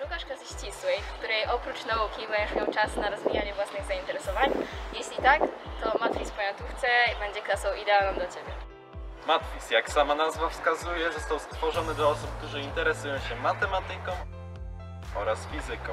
Szukasz klasy ścisłej, w której oprócz nauki będziesz miał czas na rozwijanie własnych zainteresowań? Jeśli tak, to Matwis w Poniatówce będzie klasą idealną dla Ciebie. Matwis, jak sama nazwa wskazuje, został stworzony dla osób, którzy interesują się matematyką oraz fizyką.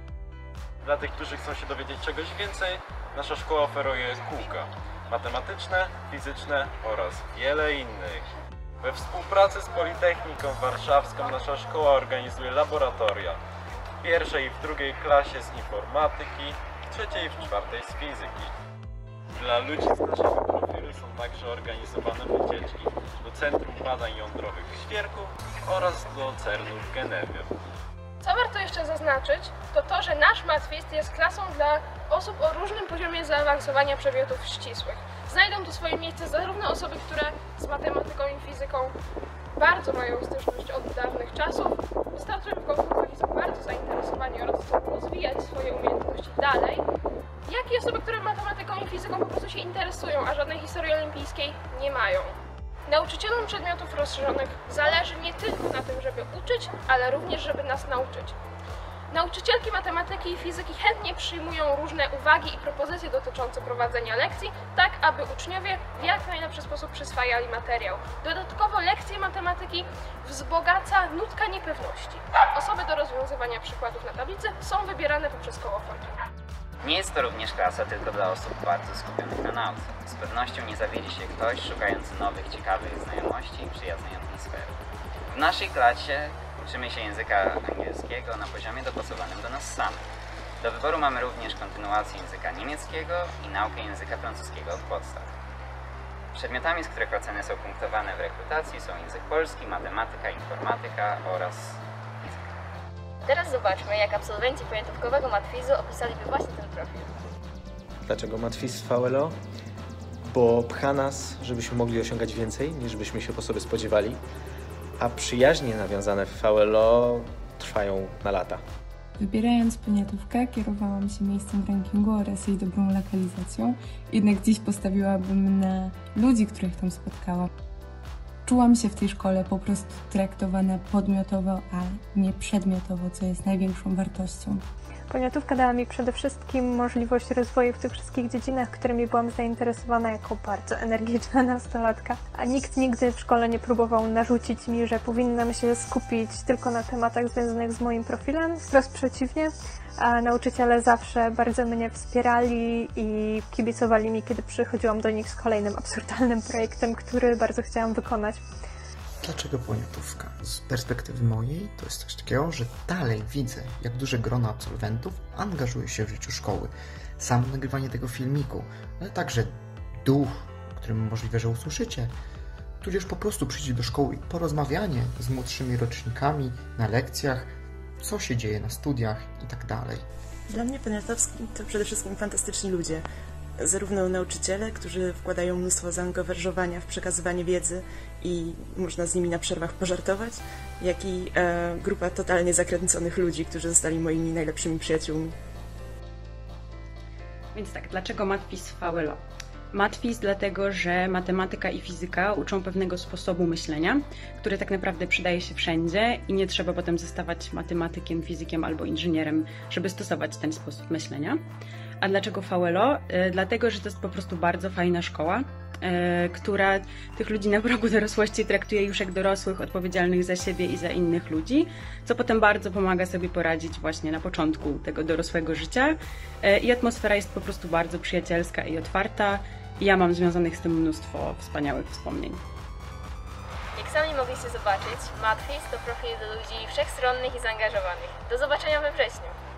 Dla tych, którzy chcą się dowiedzieć czegoś więcej, nasza szkoła oferuje kółka matematyczne, fizyczne oraz wiele innych. We współpracy z Politechniką Warszawską nasza szkoła organizuje laboratoria w pierwszej i w drugiej klasie z informatyki, w trzeciej i w czwartej z fizyki. Dla ludzi z naszego profilu są także organizowane wycieczki do Centrum Badań Jądrowych w Świerku oraz do CERN-u w Genewie. Co warto jeszcze zaznaczyć, to to, że nasz Matwis jest klasą dla osób o różnym poziomie zaawansowania przedmiotów ścisłych. Znajdą tu swoje miejsce zarówno osoby, które z matematyką i fizyką bardzo mają styczność od dawnych czasów, wystarczają w konkursach i są bardzo zainteresowani oraz chcą rozwijać swoje umiejętności dalej, jak i osoby, które matematyką i fizyką po prostu się interesują, a żadnej historii olimpijskiej nie mają. Nauczycielom przedmiotów rozszerzonych zależy nie tylko na tym, żeby uczyć, ale również, żeby nas nauczyć. Nauczycielki matematyki i fizyki chętnie przyjmują różne uwagi i propozycje dotyczące prowadzenia lekcji, tak aby uczniowie w jak najlepszy sposób przyswajali materiał. Dodatkowo lekcje matematyki wzbogaca nutka niepewności. Osoby do rozwiązywania przykładów na tablicy są wybierane poprzez koło Fortuna. Nie jest to również klasa tylko dla osób bardzo skupionych na nauce. Z pewnością nie zawiedzie się ktoś szukający nowych, ciekawych znajomości i przyjaznej atmosfery. W naszej klasie uczymy się języka angielskiego na poziomie dopasowanym do nas samych. Do wyboru mamy również kontynuację języka niemieckiego i naukę języka francuskiego od podstaw. Przedmiotami, z których oceny są punktowane w rekrutacji są język polski, matematyka, informatyka oraz fizyka. Teraz zobaczmy, jak absolwenci poniatówkowego Matwizu opisaliby właśnie ten profil. Dlaczego Matwis VLO? Bo pcha nas, żebyśmy mogli osiągać więcej, niż byśmy się po sobie spodziewali, a przyjaźnie nawiązane w VLO trwają na lata. Wybierając poniatówkę, kierowałam się miejscem w rankingu oraz jej dobrą lokalizacją, jednak dziś postawiłabym na ludzi, których tam spotkałam. Czułam się w tej szkole po prostu traktowana podmiotowo, a nie przedmiotowo, co jest największą wartością. Poniatówka dała mi przede wszystkim możliwość rozwoju w tych wszystkich dziedzinach, którymi byłam zainteresowana jako bardzo energiczna nastolatka. A nikt nigdy w szkole nie próbował narzucić mi, że powinnam się skupić tylko na tematach związanych z moim profilem. Wprost przeciwnie, a nauczyciele zawsze bardzo mnie wspierali i kibicowali mi, kiedy przychodziłam do nich z kolejnym absurdalnym projektem, który bardzo chciałam wykonać. Dlaczego poniatówka? Z perspektywy mojej to jest coś takiego, że dalej widzę, jak duże grono absolwentów angażuje się w życiu szkoły. Samo nagrywanie tego filmiku, ale także duch, którym możliwe, że usłyszycie, tudzież po prostu przyjść do szkoły i porozmawianie z młodszymi rocznikami na lekcjach, co się dzieje na studiach i tak dalej. Dla mnie poniatowski to przede wszystkim fantastyczni ludzie. Zarówno nauczyciele, którzy wkładają mnóstwo zaangażowania w przekazywanie wiedzy i można z nimi na przerwach pożartować, jak i grupa totalnie zakręconych ludzi, którzy zostali moimi najlepszymi przyjaciółmi. Więc tak, dlaczego Matwis VLO? Matwis dlatego, że matematyka i fizyka uczą pewnego sposobu myślenia, który tak naprawdę przydaje się wszędzie i nie trzeba potem zostawać matematykiem, fizykiem albo inżynierem, żeby stosować ten sposób myślenia. A dlaczego VLO? Dlatego, że to jest po prostu bardzo fajna szkoła, która tych ludzi na progu dorosłości traktuje już jak dorosłych, odpowiedzialnych za siebie i za innych ludzi, co potem bardzo pomaga sobie poradzić właśnie na początku tego dorosłego życia. I atmosfera jest po prostu bardzo przyjacielska i otwarta. I ja mam związanych z tym mnóstwo wspaniałych wspomnień. Jak sami mogliście zobaczyć, Matwis to profil do ludzi wszechstronnych i zaangażowanych. Do zobaczenia we wrześniu!